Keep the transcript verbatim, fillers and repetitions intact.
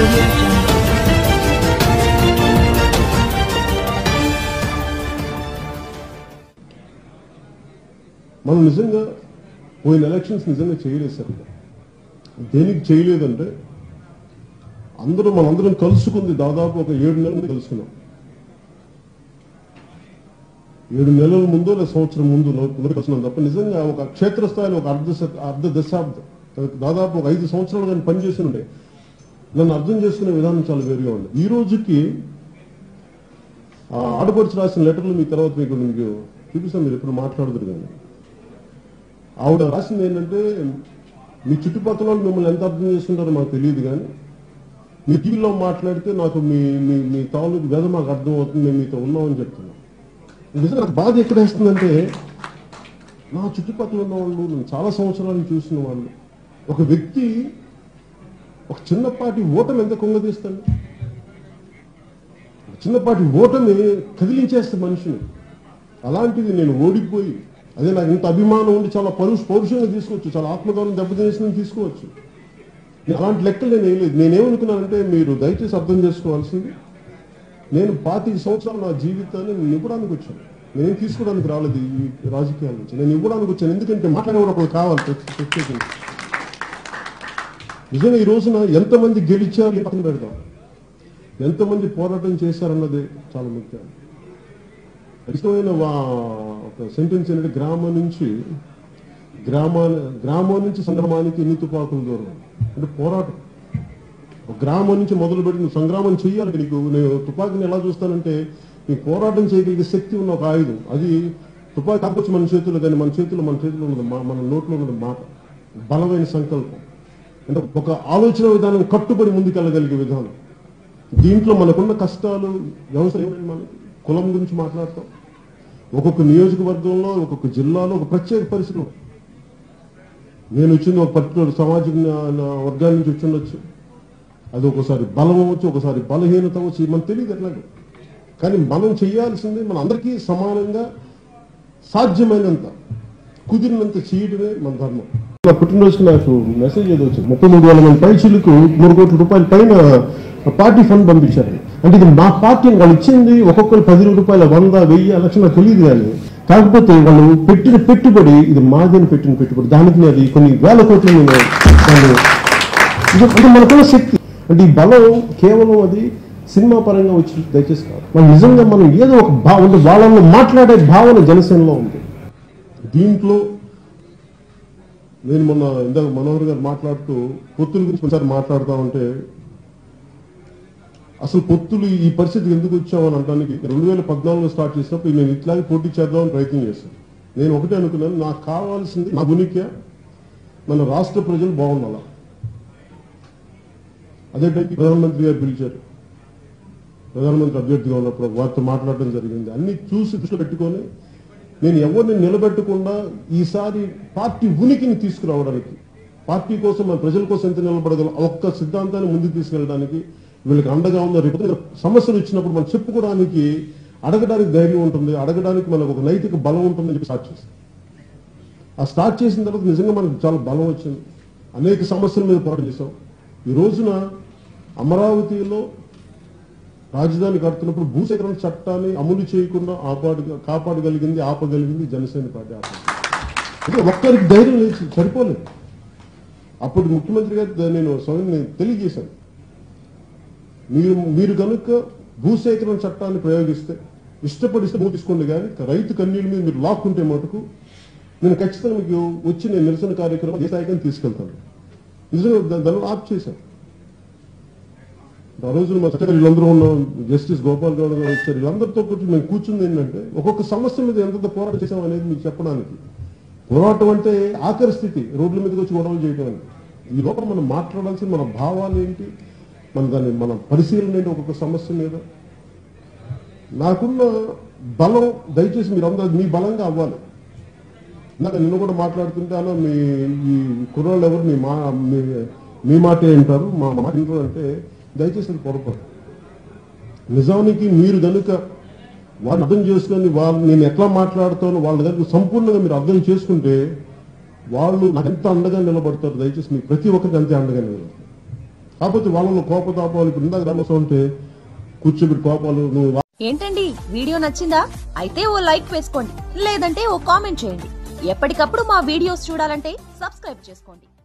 audio jungle. మనం నిజంగా పోయిన ఎలక్షన్స్ నిజంగా చేయలేదు సార్. దేనికి చేయలేదంటే అందరూ మనందరం కలుసుకుంది దాదాపు ఒక ఏడు నెలల ముందు కలుసుకున్నాం. ఏడు నెలల ముందు లేదా సంవత్సరం ముందు కలుసుకున్నాం తప్ప నిజంగా ఒక క్షేత్రస్థాయిలో ఒక అర్ధ అర్ధ దశాబ్దం దాదాపు ఒక ఐదు సంవత్సరాలు కానీ పనిచేసి ఉండే నన్ను అర్థం చేసుకునే విధానం చాలా వేరుగా ఉంది. ఈ రోజుకి ఆడపడుచు రాసిన లెటర్లు మీ తర్వాత మీకు మీకు చూపిస్తాను, మీరు ఎప్పుడు మాట్లాడుతున్నారు కానీ ఆవిడ రాసింది ఏంటంటే మీ చుట్టుపక్కల వాళ్ళు మిమ్మల్ని ఎంత అర్థం చేసుకుంటారో మాకు తెలియదు, కానీ మీ టీవీలో మాట్లాడితే నాకు మీ మీ మీ తాలూకు వేద మాకు అర్థం అవుతుంది, మేము మీతో ఉన్నామని చెప్తున్నాం. నిజంగా నాకు బాధ ఎక్కడ వేస్తుందంటే నా చుట్టుపక్కల ఉన్న వాళ్ళు నేను చాలా సంవత్సరాలు చూసిన వాళ్ళు ఒక వ్యక్తి ఒక చిన్నపాటి ఓటమి ఎంత కుంగదీస్తాడు, చిన్నపాటి ఓటమి కదిలించేస్తే మనిషిని. అలాంటిది నేను ఓడిపోయి అదే నాకు ఇంత అభిమానం ఉండి చాలా పరుష పౌరుషంగా తీసుకోవచ్చు, చాలా ఆత్మగౌరవం దెబ్బతీసిన తీసుకోవచ్చు. అలాంటి లెక్కలు నేను వేయలేదు. నేనేమనుకున్నానంటే మీరు దయచేసి అర్థం చేసుకోవాల్సింది, నేను పాతిక సంవత్సరాలు నా జీవితాన్ని నేను ఇవ్వడానికి వచ్చాను. నేను తీసుకోవడానికి రాలేదు ఈ రాజకీయాల నుంచి, నేను ఇవ్వడానికి వచ్చాను. ఎందుకంటే మాట్లాడేవాడు ఒకరు కావాలి ప్రత్యేకించి. నిజంగా ఈ రోజున ఎంతమంది గెలిచారు పక్కన పెడతాం, ఎంతమంది పోరాటం చేశారన్నది చాలా ముఖ్యం. ఇష్టమైన ఒక సెంటెన్స్ ఏంటంటే గ్రామం నుంచి గ్రామా గ్రామం నుంచి సంగ్రామానికి ఎన్ని తుపాకులు దూరం అంటే పోరాటం. ఒక గ్రామం నుంచి మొదలుపెట్టి నువ్వు సంగ్రామం చెయ్యాలి. నీకు నేను తుపాకిని ఎలా చూస్తానంటే నీకు పోరాటం చేయగలిగే శక్తి ఉన్న ఒక ఆయుధం. అది తుపాకి కాకపోతే మన చేతుల్లో, కానీ మన చేతుల్లో మన చేతిలో ఉన్నది మన నోట్లో ఉన్నది మాట, బలమైన సంకల్పం, అంటే ఒక ఆలోచన విధానం కట్టుబడి ముందుకెళ్ళగలిగే విధానం. దీంట్లో మనకున్న కష్టాలు వ్యవసాయం, మనకి కులం గురించి మాట్లాడతాం, ఒక్కొక్క నియోజకవర్గంలో ఒక్కొక్క జిల్లాలో ఒక ప్రత్యేక పరిస్థితులు. నేను వచ్చింది ఒక పర్టికులర్ సామాజిక వర్గాల నుంచి వచ్చి ఉండొచ్చు, అది ఒకసారి బలం అవ్వచ్చు, ఒకసారి బలహీనత అవ్వచ్చు, మనకు తెలియదు ఎట్లాగే. కానీ మనం చేయాల్సింది మన అందరికీ సమానంగా సాధ్యమైనంత కుదిరినంత చేయడమే మన ధర్మం. నా పుట్టినరోజుకి నాకు మెసేజ్ ఏదో వచ్చింది, ముప్పై మూడు వేల మంది పైచులకు మూడు కోట్ల రూపాయల పైన పార్టీ ఫండ్ పంపించారు. అంటే ఇది మా పార్టీ వాళ్ళు ఇచ్చింది ఒక్కొక్కరు పది రూపాయల వంద వెయ్యి లక్ష నాకు తెలియదు, కానీ కాకపోతే వాళ్ళు పెట్టిన పెట్టుబడి ఇది మాదిని పెట్టిన పెట్టుబడి, దానికి అది కొన్ని వేల కోట్లు. అంటే మనకున్న శక్తి అంటే ఈ బలం కేవలం అది సినిమా పరంగా వచ్చి దయచేసి కాదు, మనం నిజంగా మనం ఏదో ఒక భావం వాళ్ళని మాట్లాడే భావన జనసేనలో ఉంది. దీంట్లో నేను మొన్న ఇందాక మనోహర్ గారు మాట్లాడుతూ పొత్తుల గురించి ఒకసారి మాట్లాడుతూ ఉంటే అసలు పొత్తులు ఈ పరిస్థితికి ఎందుకు వచ్చామని అనడానికి రెండు వేల పద్నాలుగులో స్టార్ట్ చేసినప్పుడు నేను ఇట్లాగే పోటీ చేద్దామని ప్రయత్నం చేశాను. నేను ఒకటే అనుకున్నాను, నాకు కావాల్సింది నా ఉనికి మన రాష్ట్ర ప్రజలు బాగుండాల. అదే టైంకి ప్రధానమంత్రి గారు పిలిచారు, ప్రధానమంత్రి అభ్యర్థిగా ఉన్నప్పుడు వారితో మాట్లాడడం జరిగింది. అన్ని చూసి దృష్టిలో పెట్టుకొని నేను ఎవరిని నిలబెట్టకుండా ఈసారి పార్టీ ఉనికిని తీసుకురావడానికి, పార్టీ కోసం మన ప్రజల కోసం ఎంత నిలబడగలం ఒక్క సిద్ధాంతాన్ని ముందుకు తీసుకెళ్ళడానికి వీళ్ళకి అండగా ఉన్నారు. సమస్యలు వచ్చినప్పుడు మనం చెప్పుకోవడానికి అడగడానికి ధైర్యం ఉంటుంది, అడగడానికి మనకు ఒక నైతిక బలం ఉంటుందని చెప్పి స్టార్ట్ చేస్తాం. ఆ స్టార్ట్ చేసిన తర్వాత నిజంగా మనకు చాలా బలం వచ్చింది, అనేక సమస్యల మీద పోరాటం చేశాం. ఈ రోజున అమరావతిలో రాజధాని కడుతున్నప్పుడు భూసేకరణ చట్టాన్ని అమలు చేయకుండా ఆపాడు కాపాడగలిగింది ఆపగలిగింది జనసేన పార్టీ. అంటే ఒక్కరికి ధైర్యం లేదు, సరిపోలేదు. అప్పుడు ముఖ్యమంత్రి గారు నేను స్వయం తెలియజేశాను, మీరు మీరు కనుక భూసేకరణ చట్టాన్ని ప్రయోగిస్తే ఇష్టపడిస్తే భూ తీసుకోండి, కానీ రైతు కన్నీళ్ళ మీద మీరు లాక్కుంటే మటుకు నేను ఖచ్చితంగా మీకు వచ్చి నేను నిరసన కార్యక్రమం ఏ స్థాయికి తీసుకెళ్తాను. నిజంగా దాన్ని ఆప్ చేశాను. ఆ రోజు మా చట్టం వీళ్ళందరూ ఉన్నాం, జస్టిస్ గోపాల్ గౌడ్ గారు వచ్చారు, వీళ్ళందరితో కూర్చొని మేము కూర్చుంది ఏంటంటే ఒక్కొక్క సమస్య మీద ఎంత పోరాటం చేసాం అనేది మీకు చెప్పడానికి. పోరాటం అంటే ఆఖరి స్థితి రోడ్ల మీదకి వచ్చి గొడవలు చేయడం అని. ఈ లోపల మనం మాట్లాడాల్సిన మన భావాలు ఏంటి, మన దాన్ని మన పరిశీలన ఏంటి ఒక్కొక్క సమస్య మీద. నాకున్న బలం దయచేసి మీరు అందరూ మీ బలంగా అవ్వాలి. నాకు నిన్ను కూడా మాట్లాడుతుంటే అలా మీ ఈ కుర్రాళ్ళు ఎవరు మీ మా మీ మాట ఏంటారు మా మాట ఏంటారు అంటే దయచేసి అది పొరపాటు. నిజానికి మీరు కనుక వాళ్ళని అర్థం చేసుకొని వాళ్ళు నేను ఎట్లా మాట్లాడుతానో వాళ్ళ కనుక సంపూర్ణంగా మీరు అర్థం చేసుకుంటే వాళ్ళు నాకు ఎంత అండగా నిలబడతారు. దయచేసి మీకు ప్రతి ఒక్కరికి అంతే అండగా నిలబడతారు. కాకపోతే వాళ్ళలో కోపతాపాలు ఇప్పుడు ఇందాక రామస్వామి ఉంటే కూర్చోబెట్టి కోపాలు నువ్వు ఏంటండి వీడియో నచ్చిందా? అయితే ఓ లైక్ వేసుకోండి, లేదంటే ఓ కామెంట్ చేయండి. ఎప్పటికప్పుడు మా వీడియోస్ చూడాలంటే సబ్స్క్రైబ్ చేసుకోండి.